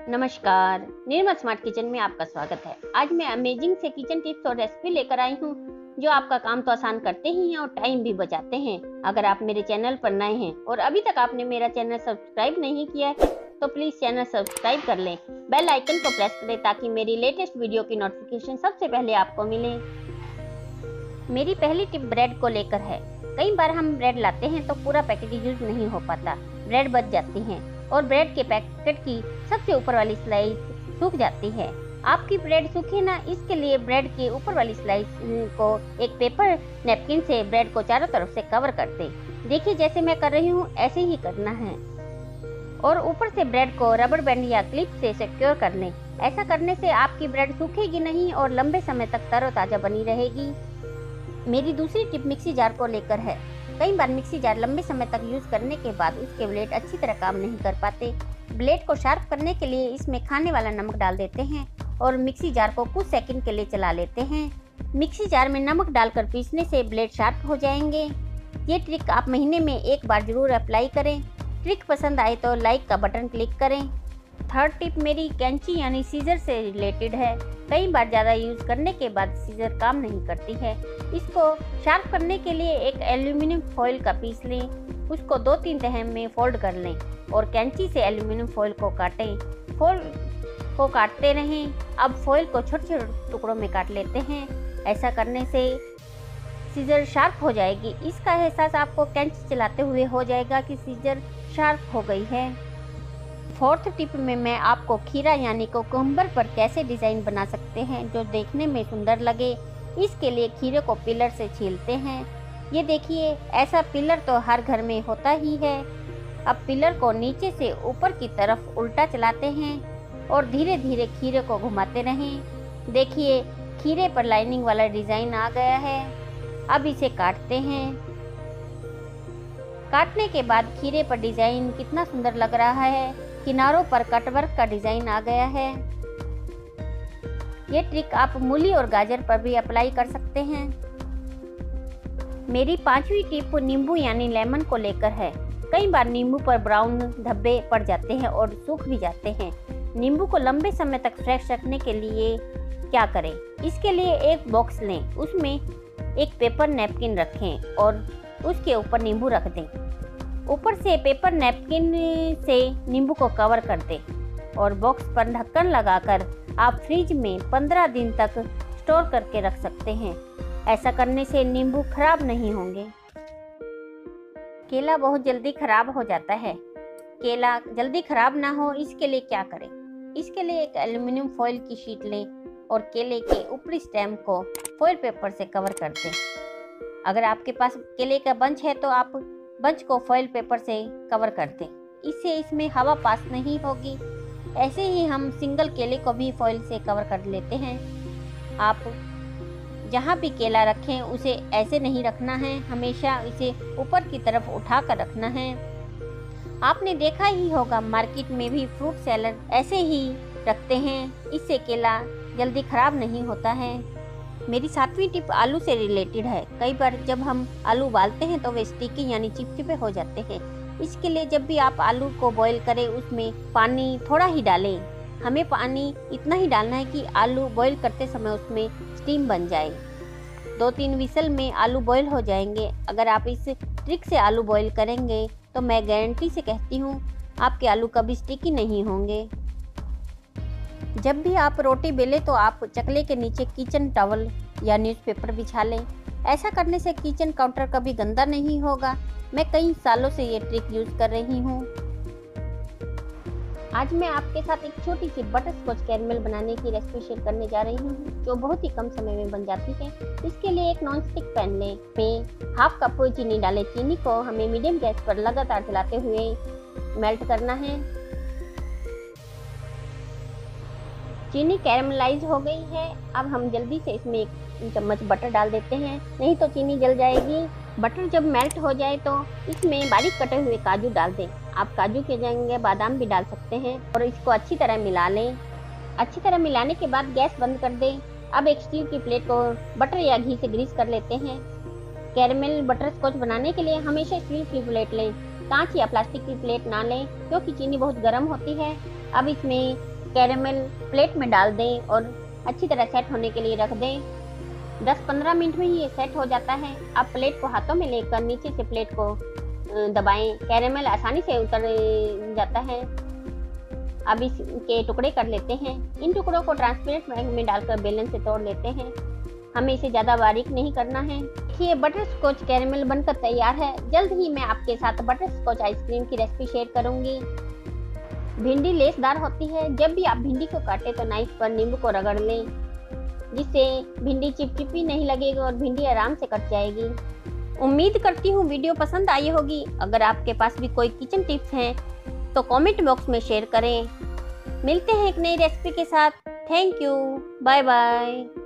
नमस्कार, निर्मल smart kitchen में आपका स्वागत है। आज मैं अमेजिंग से किचन टिप्स और रेसिपी लेकर आई हूँ जो आपका काम तो आसान करते ही हैं और टाइम भी बचाते हैं। अगर आप मेरे चैनल पर नए हैं और अभी तक आपने मेरा चैनल सब्सक्राइब नहीं किया है तो प्लीज चैनल सब्सक्राइब कर लें, बेल आइकन को प्रेस करें ताकि मेरी लेटेस्ट वीडियो की नोटिफिकेशन सबसे पहले आपको मिले। मेरी पहली टिप ब्रेड को लेकर है। कई बार हम ब्रेड लाते हैं तो पूरा पैकेट यूज नहीं हो पाता, ब्रेड बच जाती है और ब्रेड के पैकेट की सबसे ऊपर वाली स्लाइस सूख जाती है। आपकी ब्रेड सूखे ना, इसके लिए ब्रेड के ऊपर वाली स्लाइस को एक पेपर नैपकिन से ब्रेड को चारों तरफ से कवर कर दे। देखिए जैसे मैं कर रही हूँ ऐसे ही करना है और ऊपर से ब्रेड को रबर बैंड या क्लिप से सिक्योर कर लें। ऐसा करने से आपकी ब्रेड सूखेगी नहीं और लंबे समय तक तरोताजा बनी रहेगी। मेरी दूसरी टिप मिक्सी जार को लेकर है। कई बार मिक्सी जार लंबे समय तक यूज करने के बाद उसके ब्लेड अच्छी तरह काम नहीं कर पाते। ब्लेड को शार्प करने के लिए इसमें खाने वाला नमक डाल देते हैं और मिक्सी जार को कुछ सेकंड के लिए चला लेते हैं। मिक्सी जार में नमक डालकर पीसने से ब्लेड शार्प हो जाएंगे। ये ट्रिक आप महीने में एक बार जरूर अप्लाई करें। ट्रिक पसंद आए तो लाइक का बटन क्लिक करें। थर्ड टिप मेरी कैंची यानी सीजर से रिलेटेड है। कई बार ज़्यादा यूज करने के बाद सीजर काम नहीं करती है। इसको शार्प करने के लिए एक एल्यूमिनियम फॉइल का पीस लें, उसको 2-3 तह में फोल्ड कर लें और कैंची से एल्यूमिनियम फॉइल को काटें। फॉइल को काटते रहें। अब फॉइल को छोटे छोटे टुकड़ों में काट लेते हैं। ऐसा करने से सीजर शार्प हो जाएगी। इसका एहसास आपको कैंची चलाते हुए हो जाएगा कि सीजर शार्प हो गई है। फोर्थ टिप में मैं आपको खीरा यानी कुकुम्बर पर कैसे डिज़ाइन बना सकते हैं जो देखने में सुंदर लगे। इसके लिए खीरे को पिलर से छीलते हैं। ये देखिए ऐसा पिलर तो हर घर में होता ही है। अब पिलर को नीचे से ऊपर की तरफ उल्टा चलाते हैं और धीरे धीरे खीरे को घुमाते रहें। देखिए खीरे पर लाइनिंग वाला डिज़ाइन आ गया है। अब इसे काटते हैं। काटने के बाद खीरे पर डिज़ाइन कितना सुंदर लग रहा है। किनारों पर कटवर्क का डिजाइन आ गया है। ये ट्रिक आप मूली और गाजर पर भी अप्लाई कर सकते हैं। मेरी पांचवी टिप नींबू यानी लेमन को लेकर है। कई बार नींबू पर ब्राउन धब्बे पड़ जाते हैं और सूख भी जाते हैं। नींबू को लंबे समय तक फ्रेश रखने के लिए क्या करें? इसके लिए एक बॉक्स लें, उसमें एक पेपर नैपकिन रखें और उसके ऊपर नींबू रख दें। ऊपर से पेपर नैपकिन से नींबू को कवर कर दें और बॉक्स पर ढक्कन लगाकर आप फ्रिज में 15 दिन तक स्टोर करके रख सकते हैं। ऐसा करने से नींबू खराब नहीं होंगे। केला बहुत जल्दी खराब हो जाता है। केला जल्दी खराब ना हो इसके लिए क्या करें? इसके लिए एक एल्यूमिनियम फॉइल की शीट लें और केले के ऊपरी स्टेम को फॉइल पेपर से कवर कर दें। अगर आपके पास केले का बंच है तो आप बंच को फॉइल पेपर से कवर कर दें। इससे इसमें हवा पास नहीं होगी। ऐसे ही हम सिंगल केले को भी फॉइल से कवर कर लेते हैं। आप जहाँ भी केला रखें उसे ऐसे नहीं रखना है, हमेशा इसे ऊपर की तरफ उठा कर रखना है। आपने देखा ही होगा मार्केट में भी फ्रूट सेलर ऐसे ही रखते हैं, इससे केला जल्दी खराब नहीं होता है। मेरी सातवीं टिप आलू से रिलेटेड है। कई बार जब हम आलू उबालते हैं तो वे स्टिकी यानी चिपचिपे हो जाते हैं। इसके लिए जब भी आप आलू को बॉईल करें उसमें पानी थोड़ा ही डालें। हमें पानी इतना ही डालना है कि आलू बॉईल करते समय उसमें स्टीम बन जाए। 2-3 विसल में आलू बॉईल हो जाएंगे। अगर आप इस ट्रिक से आलू बॉईल करेंगे तो मैं गारंटी से कहती हूँ आपके आलू कभी स्टिकी नहीं होंगे। जब भी आप रोटी बेलें तो आप चकले के नीचे किचन टॉवल या न्यूज़पेपर बिछा लें। ऐसा करने से किचन काउंटर कभी गंदा नहीं होगा। मैं कई सालों से ये ट्रिक यूज कर रही हूँ। आज मैं आपके साथ एक छोटी सी बटर स्कॉच कैरमेल बनाने की रेसिपी शेयर करने जा रही हूँ जो बहुत ही कम समय में बन जाती है। इसके लिए एक नॉन स्टिक पैन लें, में हाफ कप चीनी डालें। चीनी को हमें मीडियम गैस पर लगातार चलाते हुए मेल्ट करना है। चीनी कैरमलाइज हो गई है। अब हम जल्दी से इसमें 1 चम्मच बटर डाल देते हैं, नहीं तो चीनी जल जाएगी। बटर जब मेल्ट हो जाए तो इसमें बारीक कटे हुए काजू डाल दें। आप काजू के जगह बादाम भी डाल सकते हैं और इसको अच्छी तरह मिला लें। अच्छी तरह मिलाने के बाद गैस बंद कर दें। अब एक स्टील की प्लेट को बटर या घी से ग्रीस कर लेते हैं। कैरमेल बटर स्कॉच बनाने के लिए हमेशा स्टील की प्लेट लें, कांच या प्लास्टिक की प्लेट ना लें क्योंकि चीनी बहुत गर्म होती है। अब इसमें कैरेमल प्लेट में डाल दें और अच्छी तरह सेट होने के लिए रख दें। 10-15 मिनट में ही ये सेट हो जाता है। आप प्लेट को हाथों में लेकर नीचे से प्लेट को दबाएं, कैरेमल आसानी से उतर जाता है। अब इसके टुकड़े कर लेते हैं। इन टुकड़ों को ट्रांसपेरेंट बैग में डालकर बेलन से तोड़ लेते हैं। हमें इसे ज़्यादा बारीक नहीं करना है। देखिए बटर स्कॉच कैरेमल बनकर तैयार है। जल्द ही मैं आपके साथ बटर स्कॉच आइसक्रीम की रेसिपी शेयर करूंगी। भिंडी लेसदार होती है। जब भी आप भिंडी को काटें तो नाइफ पर नींबू को रगड़ लें, जिससे भिंडी चिपचिपी नहीं लगेगी और भिंडी आराम से कट जाएगी। उम्मीद करती हूँ वीडियो पसंद आई होगी। अगर आपके पास भी कोई किचन टिप्स हैं तो कमेंट बॉक्स में शेयर करें। मिलते हैं एक नई रेसिपी के साथ। Thank you, bye bye.